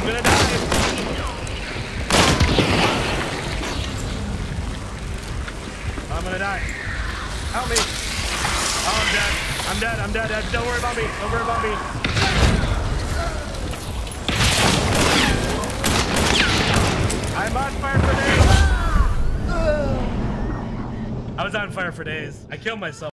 gonna die. I'm gonna die. Help me. Oh, I'm dead. I'm dead. I'm dead. Don't worry about me. Don't worry about me. I'm on fire for days. I was on fire for days. I killed myself.